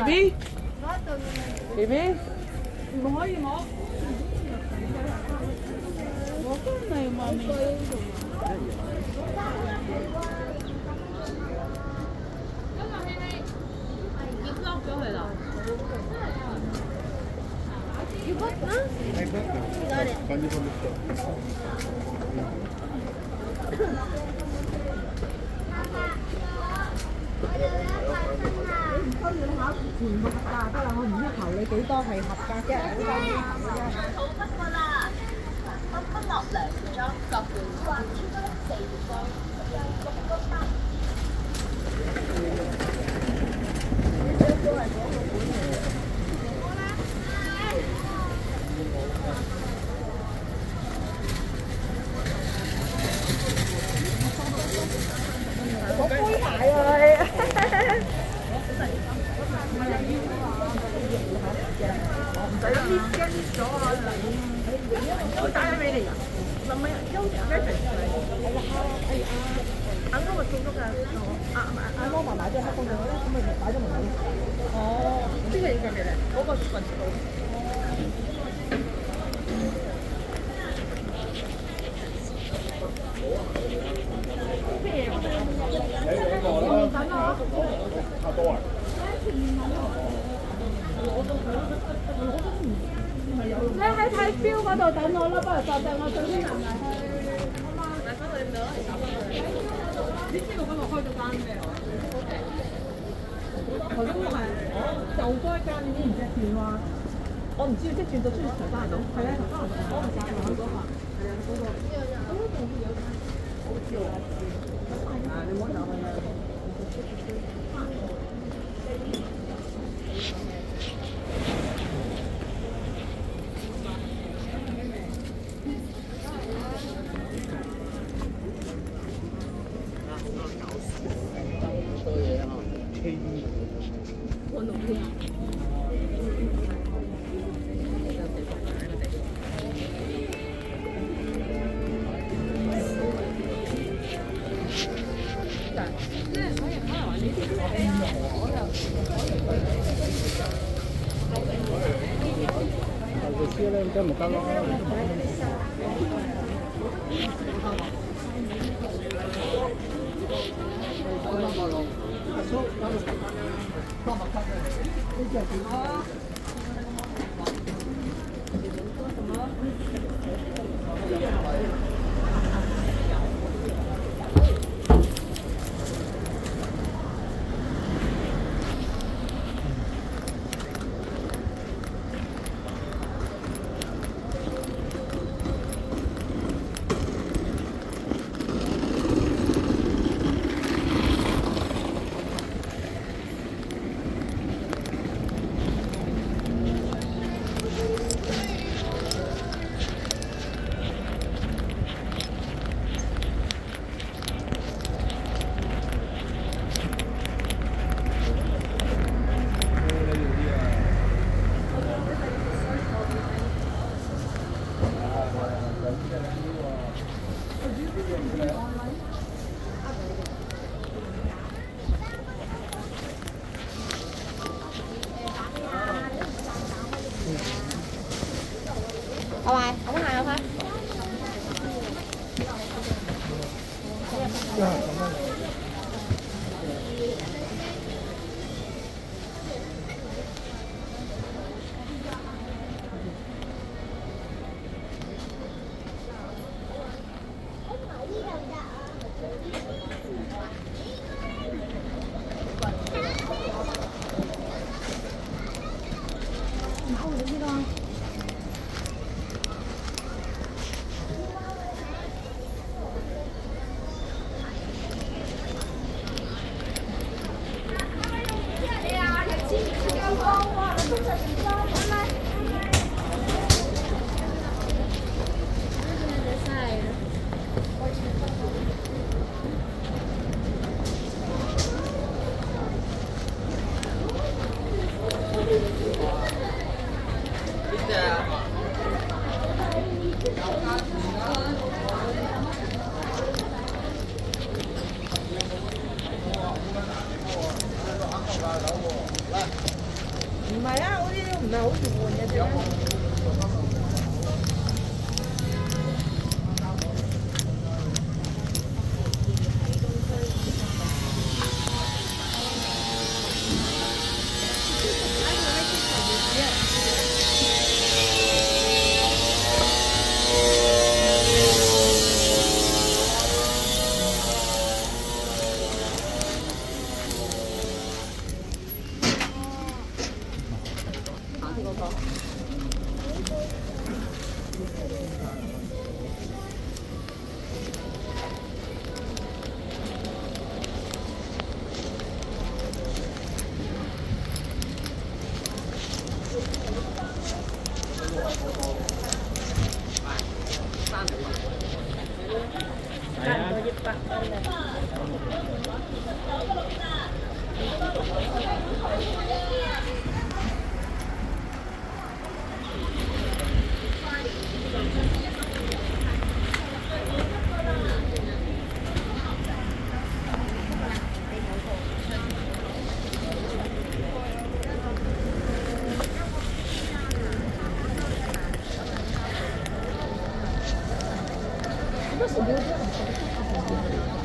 B B， 唔可以摸。我真係媽咪。要 block 咗佢啦。要 block 啊？快啲需要考全部合格得啦，我唔要求你幾多係合格啫。 好得㗎啦，分落兩張各半4張，6個8。呢張都係嗰個本嚟嘅。我杯牌啊你。唔使搣驚搣咗啊！我打咗俾你啊！唔係休一齊阿哥咪送咗㗎，阿哥嫲買咗黑公仔咧，咁咪擺咗門口。哦，邊個影相嘅咧？嗰個雲池島。咩嘢？我等啊！差多啊！你喺睇錶嗰度等我啦，不如就掟我最先行埋去。買翻佢兩嚟打翻佢。你知道今日開咗間咩啊？頭先係就嗰一間，你知唔知轉話？我唔知，即係轉到出去台灣度。係啊，台灣度我唔知好多客。係啊，嗰個。咁都仲有間，好似我。啊，你唔好走去啦。咁咪得咯。拜拜，我行入去。 係好似換嘅啫。这是不是很